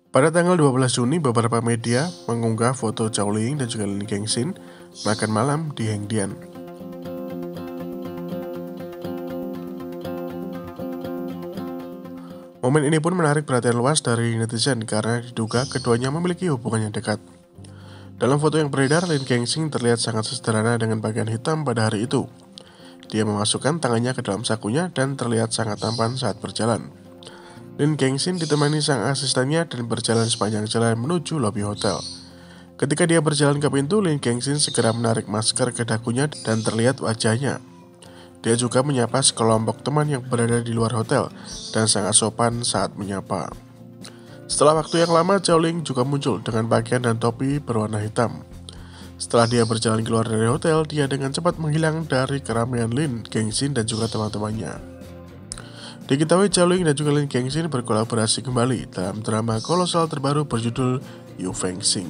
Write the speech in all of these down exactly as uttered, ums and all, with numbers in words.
Pada tanggal dua belas Juni, beberapa media mengunggah foto Zhao Liying dan juga Lin Kangxin makan malam di Hengdian. Momen ini pun menarik perhatian luas dari netizen karena diduga keduanya memiliki hubungan yang dekat. Dalam foto yang beredar, Lin Kangxin terlihat sangat sederhana dengan pakaian hitam pada hari itu. Dia memasukkan tangannya ke dalam sakunya dan terlihat sangat tampan saat berjalan. Lin Kangxin ditemani sang asistennya dan berjalan sepanjang jalan menuju lobi hotel. Ketika dia berjalan ke pintu, Lin Kangxin segera menarik masker ke dagunya dan terlihat wajahnya. Dia juga menyapa sekelompok teman yang berada di luar hotel dan sangat sopan saat menyapa. Setelah waktu yang lama, Zhao Liying juga muncul dengan pakaian dan topi berwarna hitam. Setelah dia berjalan keluar dari hotel, dia dengan cepat menghilang dari keramaian Lin Kangxin dan juga teman-temannya. Diketahui Zhao Liying dan juga Lin Kangxin berkolaborasi kembali dalam drama kolosal terbaru berjudul Yu Fengxing.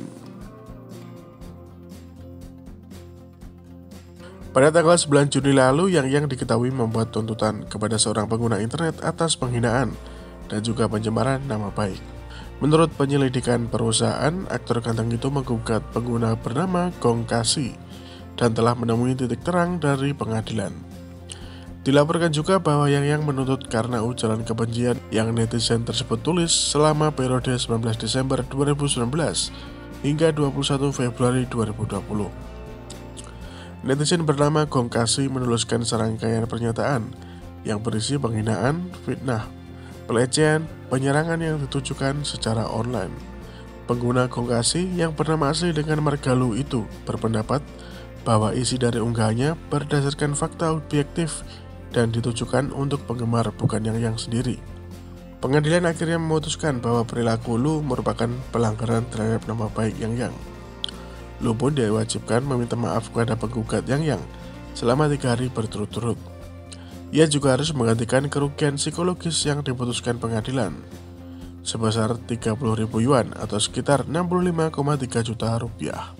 Pada tanggal sembilan Juni lalu, Yang Yang diketahui membuat tuntutan kepada seorang pengguna internet atas penghinaan dan juga pencemaran nama baik. Menurut penyelidikan perusahaan, aktor ganteng itu menggugat pengguna bernama Gong Kasi dan telah menemui titik terang dari pengadilan. Dilaporkan juga bahwa Yang Yang menuntut karena ujaran kebencian yang netizen tersebut tulis selama periode sembilan belas Desember dua ribu sembilan belas hingga dua puluh satu Februari dua ribu dua puluh. Netizen bernama Gong Kasi menuliskan serangkaian pernyataan yang berisi penghinaan, fitnah, pelecehan, penyerangan yang ditujukan secara online. Pengguna Gong Kasi yang bernama asli dengan Margalu itu berpendapat bahwa isi dari unggahannya berdasarkan fakta objektif dan ditujukan untuk penggemar bukan Yang Yang sendiri. Pengadilan akhirnya memutuskan bahwa perilaku Lu merupakan pelanggaran terhadap nama baik Yang Yang. Lu pun diwajibkan meminta maaf kepada penggugat Yang Yang selama tiga hari berturut-turut. Ia juga harus menggantikan kerugian psikologis yang diputuskan pengadilan sebesar tiga puluh ribu yuan atau sekitar enam puluh lima koma tiga juta rupiah.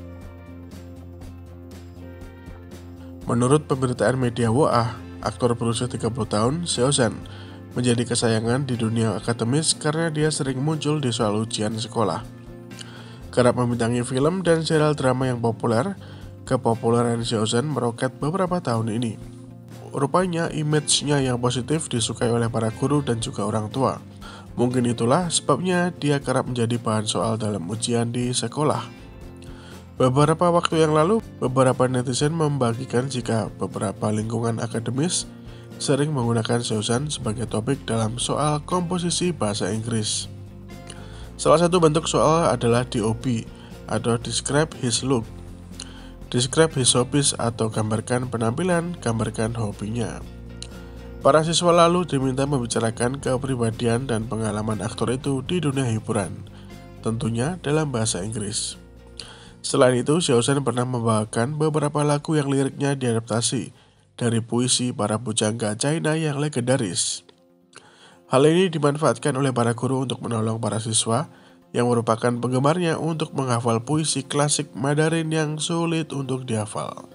Menurut pemberitaan media W A, aktor berusia tiga puluh tahun, Xiao Zhan, menjadi kesayangan di dunia akademis karena dia sering muncul di soal ujian sekolah. Kerap membintangi film dan serial drama yang populer, kepopuleran Xiao Zhan meroket beberapa tahun ini. Rupanya image-nya yang positif disukai oleh para guru dan juga orang tua. Mungkin itulah sebabnya dia kerap menjadi bahan soal dalam ujian di sekolah. Beberapa waktu yang lalu, beberapa netizen membagikan jika beberapa lingkungan akademis sering menggunakan Xiao Zhan sebagai topik dalam soal komposisi bahasa Inggris. Salah satu bentuk soal adalah D O B atau Describe His Look, Describe His Hobbies atau gambarkan penampilan, gambarkan hobinya. Para siswa lalu diminta membicarakan kepribadian dan pengalaman aktor itu di dunia hiburan, tentunya dalam bahasa Inggris. Selain itu, Xiao Zhan pernah membawakan beberapa lagu yang liriknya diadaptasi dari puisi para pujangga China yang legendaris. Hal ini dimanfaatkan oleh para guru untuk menolong para siswa yang merupakan penggemarnya untuk menghafal puisi klasik Mandarin yang sulit untuk dihafal.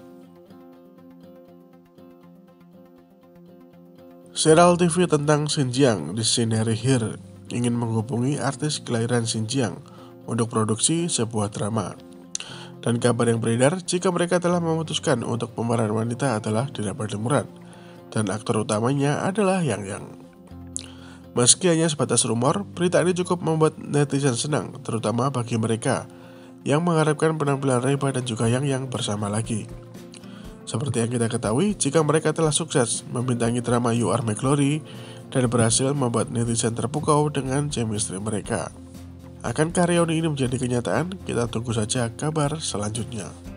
Serial T V tentang Xinjiang, Dictionary Here, ingin menghubungi artis kelahiran Xinjiang untuk produksi sebuah drama. Dan kabar yang beredar jika mereka telah memutuskan untuk pemeran wanita adalah Dira Murad dan aktor utamanya adalah Yang Yang. Meski hanya sebatas rumor, berita ini cukup membuat netizen senang, terutama bagi mereka yang mengharapkan penampilan Reba dan juga Yang Yang bersama lagi. Seperti yang kita ketahui, jika mereka telah sukses membintangi drama You Are My Glory dan berhasil membuat netizen terpukau dengan chemistry mereka. Akankah reuni ini menjadi kenyataan? Kita tunggu saja kabar selanjutnya.